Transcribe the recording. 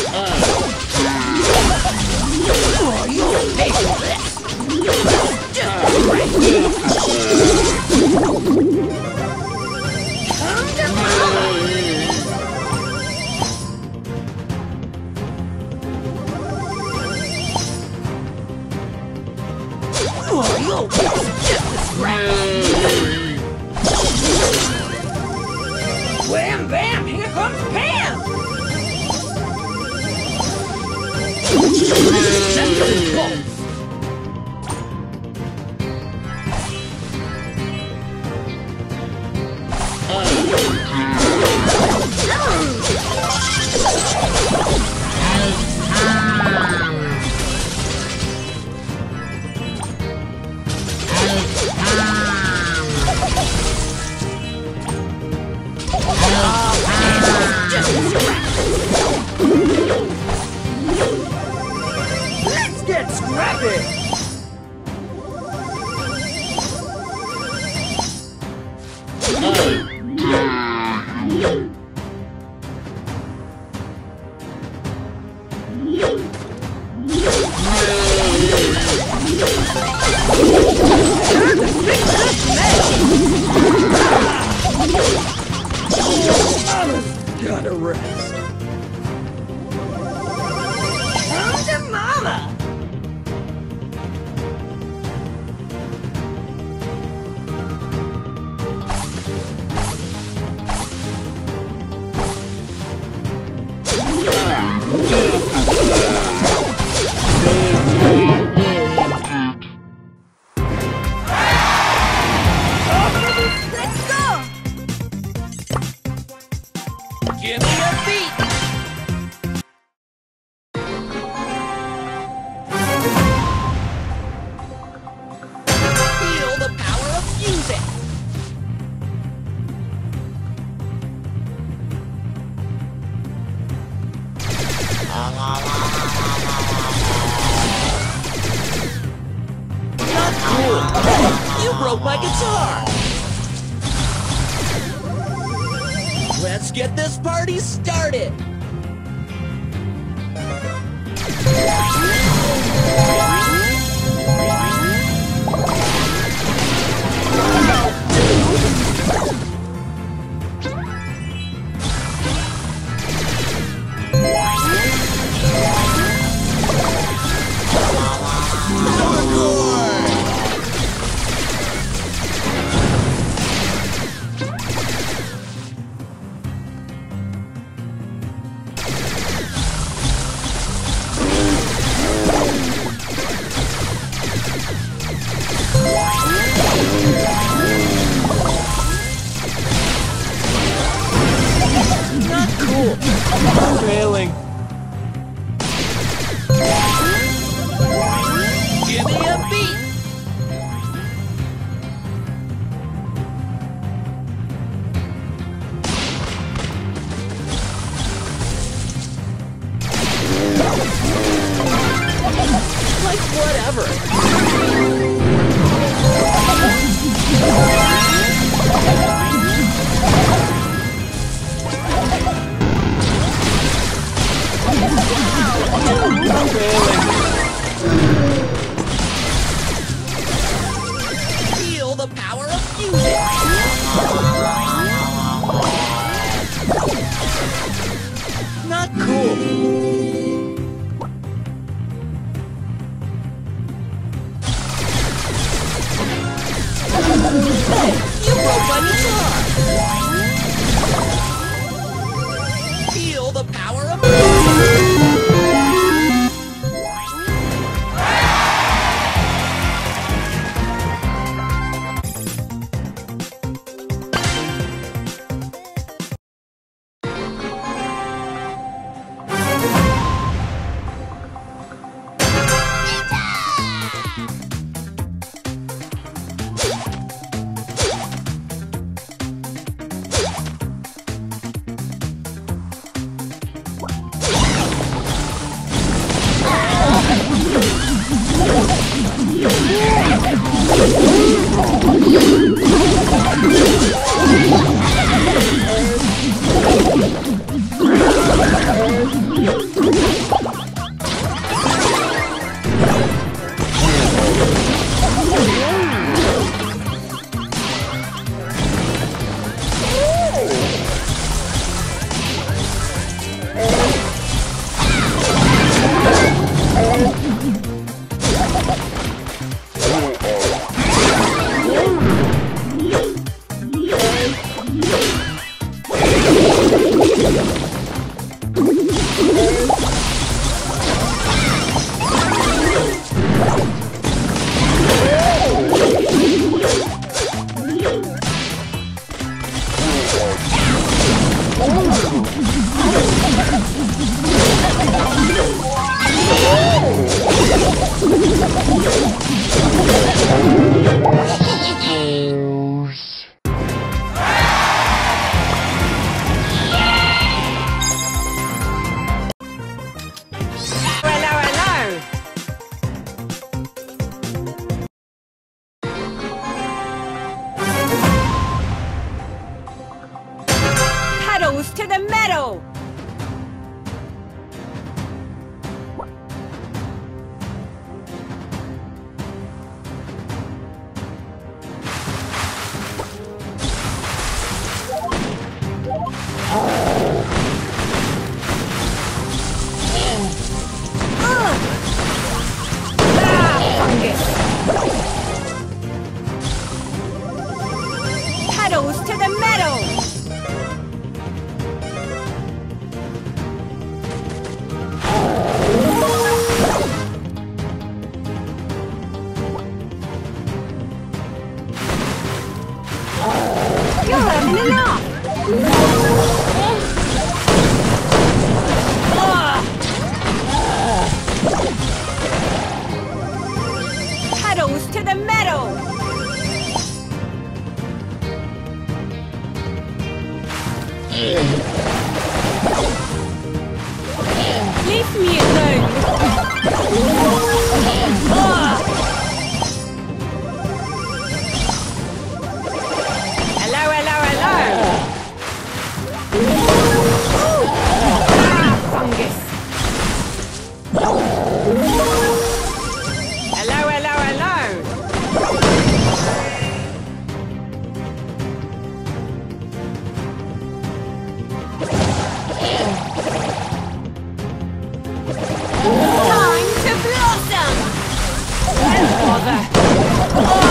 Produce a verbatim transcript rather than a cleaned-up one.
Oh, you'll pay for this! Come to mama! Oh, you'll just a scrap! Wham bam! Here comes Pam! Center pulse! Let's get scrappy! Gotta rest. Come to mama! Let's go! Give me a beat! Feel the power of music! Not cool! You broke my guitar! Let's get this party started! Not cool! I'm failing! Give me a beat! Like whatever! I'm failing. Feel the power of music. Not cool. Hey, you broke my guitar. Feel the power of music. the meadow! Petals to the meadow! You're having enough! Petals to the meadow! Leave me alone! Hello, hello, hello! Ah, fungus! Hello, hello, hello! Time to blossom! Don't bother! Oh.